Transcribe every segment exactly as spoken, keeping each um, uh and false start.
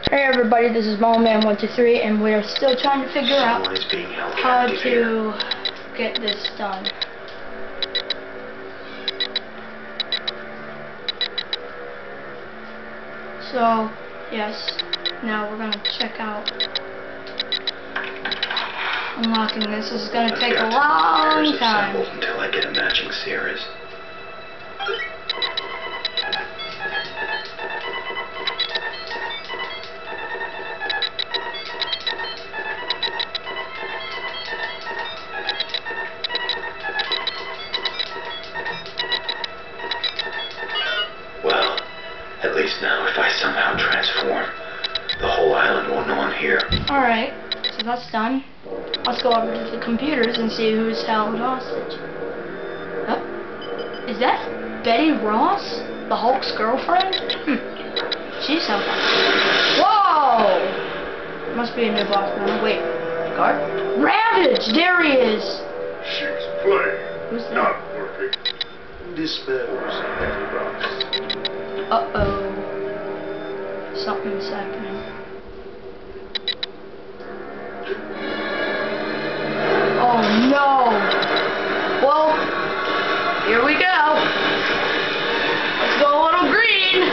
Hey everybody, this is Mallman one two three, and we are still trying to figure out how to get this done. So, yes, now we're gonna check out unlocking this. This is gonna take a long time. Until I get a matching series. Well, at least now if I somehow transform, the whole island won't know I'm here. Alright, so that's done. Let's go over to the computers and see who's held hostage. Oh, is that Betty Ross? The Hulk's girlfriend? Hmm. She's held hostage. Whoa! Must be a new boss now. Wait. Guard? Ravage! There he is! She's playing. Who's that? Not working. Dispose Betty Ross. Uh-oh. Something's happening. Oh no! Well, here we go. Let's go a little green.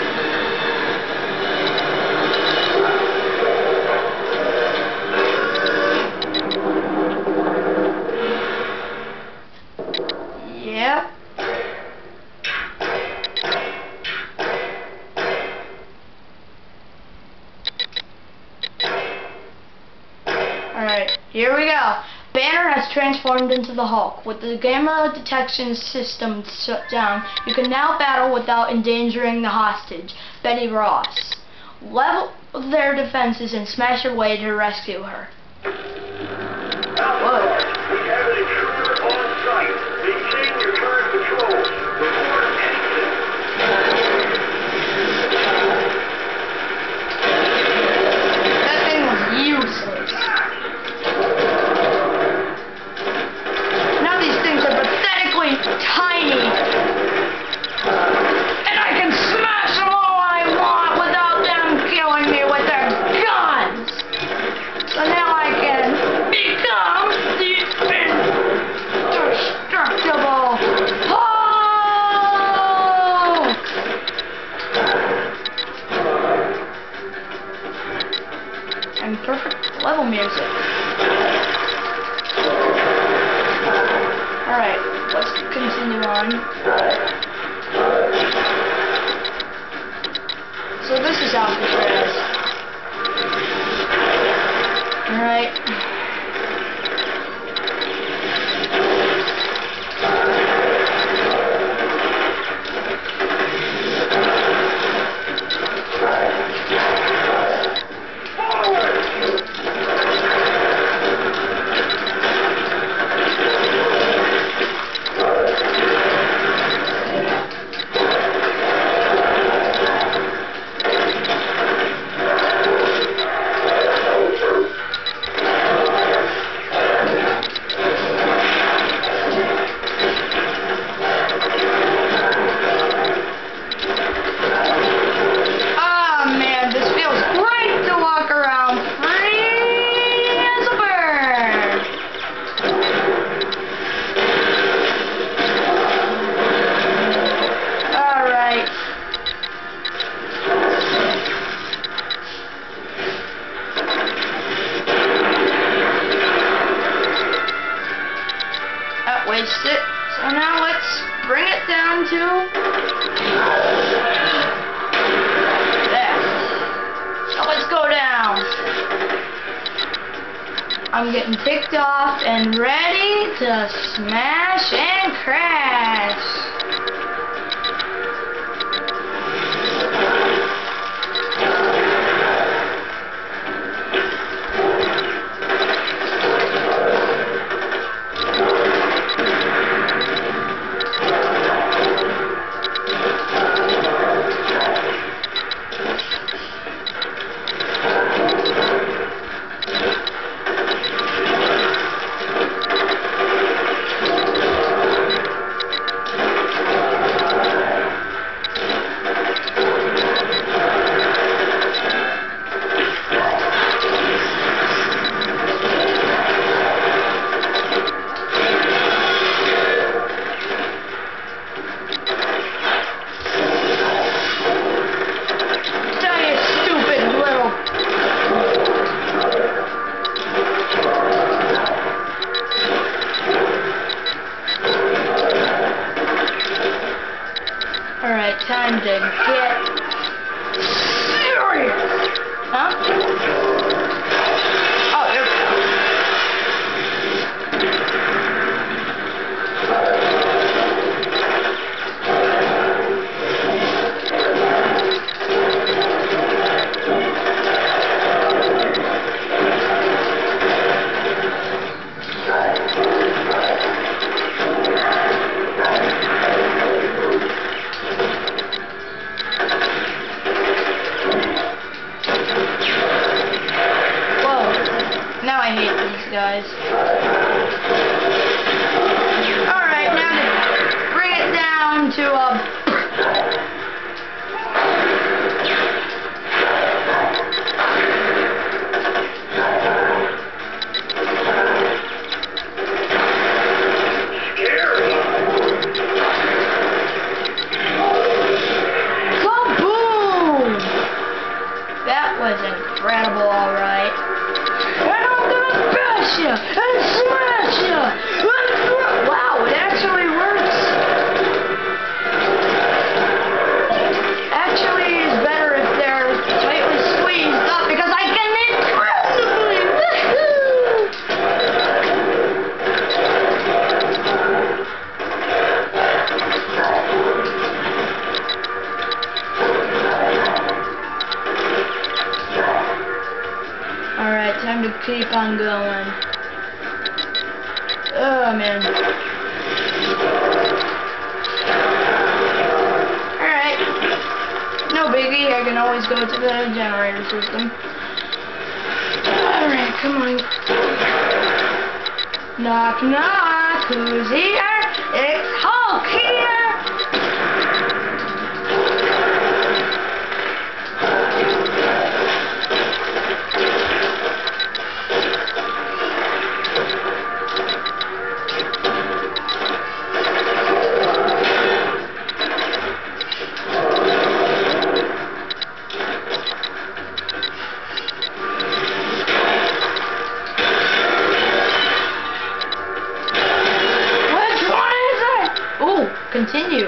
Yep. Alright, here we go. Banner has transformed into the Hulk. With the gamma detection system shut down, you can now battle without endangering the hostage, Betty Ross. Level their defenses and smash your way to rescue her. Whoa. We have an intruder on site. Maintain your current patrols. Report anything. That thing was useless. Now these things are pathetically tiny. And I can smash them all I want without them killing me with their guns. So now I can become the indestructible Hulk! And perfect level music. Alright, let's continue on. So this is Alcatraz. Alright. Waste it. So now let's bring it down to there. So let's go down. I'm getting ticked off and ready to smash and crash. I hate these guys. Alright, now to bring it down to a... was incredible, alright. And I'm gonna bash ya and smash ya! And wow, it actually works! Actually, it's better if they're tightly squeezed up because I can incredibly Alright, time to keep on going. Oh, man. Alright. No biggie, I can always go to the generator system. Alright, come on. Knock, knock, who's here? It's Hulk here! Continue.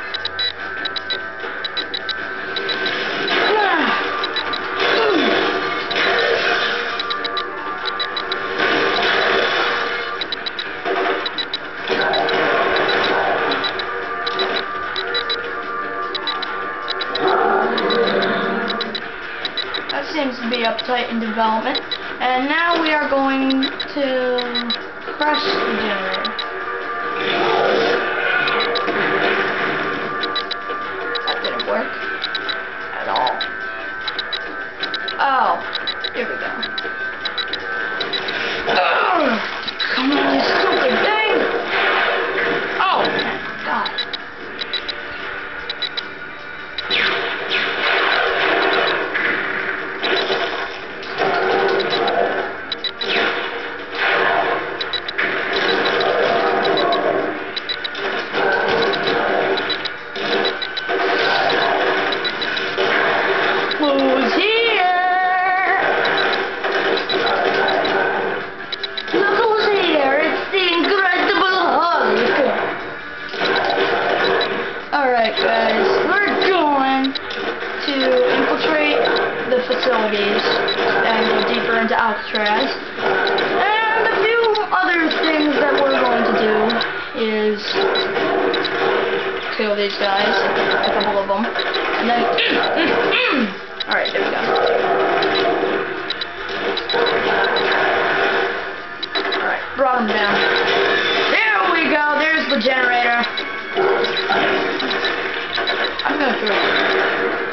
That seems to be uptight in development. And now we are going to crush the generator. Work at all. Oh, here we go. Ugh, come on, you stupid thing! Oh, God. Who's here? Look who's here. It's the Incredible Hulk. Alright, guys. We're going to infiltrate the facilities and go deeper into Alcatraz. And a few other things that we're going to do is kill these guys, a couple of them, and then alright, there we go. Alright, brought him down. There we go, there's the generator. I'm gonna throw it.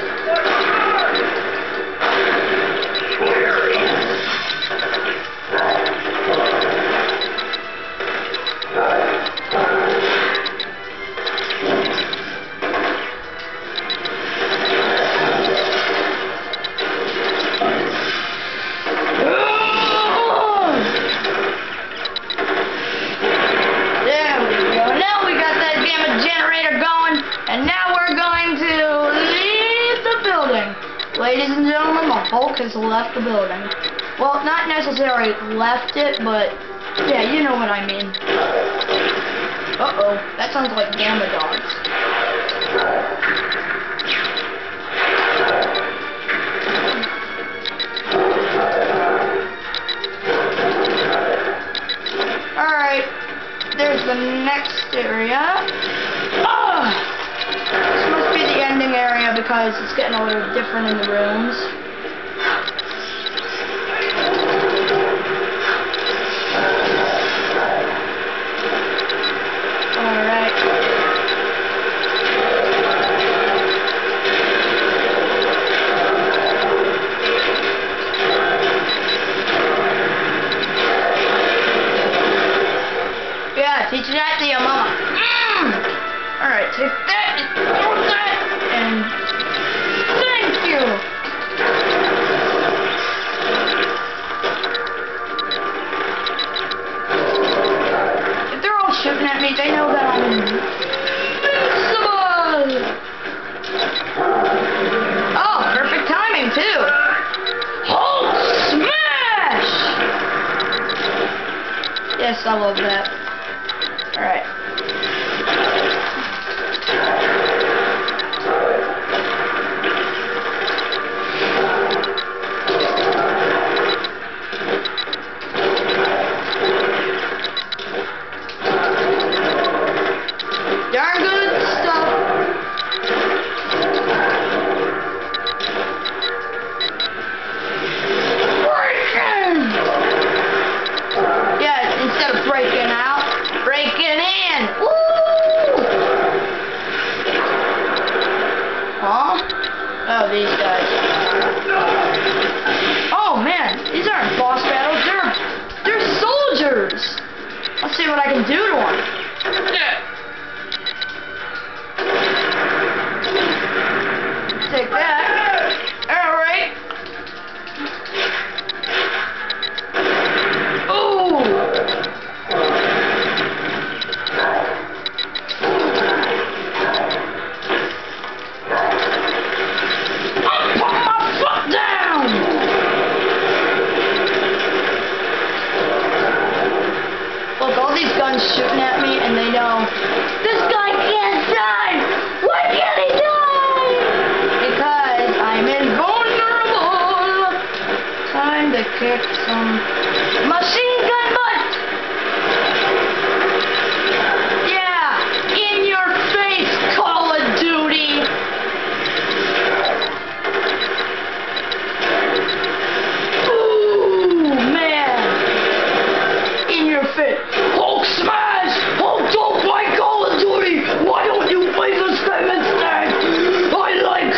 Ladies and gentlemen, the Hulk has left the building. Well, not necessarily left it, but yeah, you know what I mean. Uh-oh, that sounds like Gamma Dogs. Alright, there's the next area. Ah! This must be the ending area because it's getting a little different in the rooms. Alright. I love that. Alright. Darn good stuff. Breaking! Yeah, instead of breaking out, breaking in. Woo! Huh? Oh, these guys. Oh man, these aren't boss battles. They're they're soldiers. Let's see what I can do to them. Yeah. Take that. Alright. Ooh. I'll put my foot down. Look, all these guns shooting at me and they know this guy can't die. Why can't he die? I'm invulnerable. Time to kick some machine gun butt. Yeah, in your face, Call of Duty. Ooh, man. In your face. Hulk smash. Hulk don't play Call of Duty. Why don't you play this game instead? I like...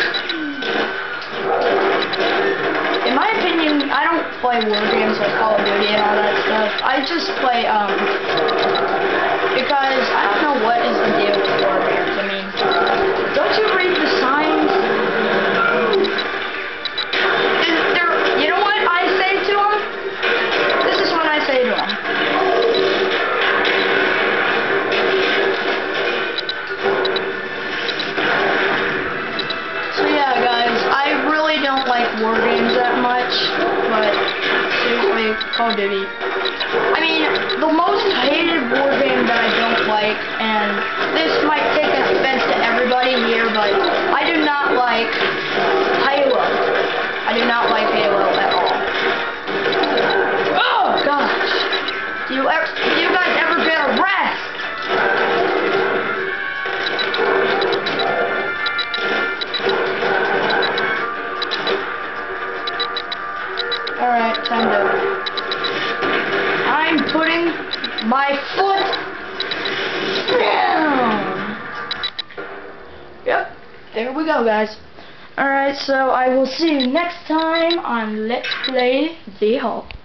In my opinion, I don't play war games like Call of Duty and all that stuff. I just play, um, because I don't know what is the deal with war games. I mean, don't you read the signs? Is there, you know what I say to them? This is what I say to them. So yeah, guys, I really don't like war games that much, but seriously, Call of Duty. I mean, the most hated war game that I don't like, and this might take offense to everybody here, but I do not like Halo. I do not like Halo at all. Oh gosh! Do you ever, do you guys ever get a rest? Alright, time to... I'm putting my foot down! Yep, there we go, guys. Alright, so I will see you next time on Let's Play the Hulk.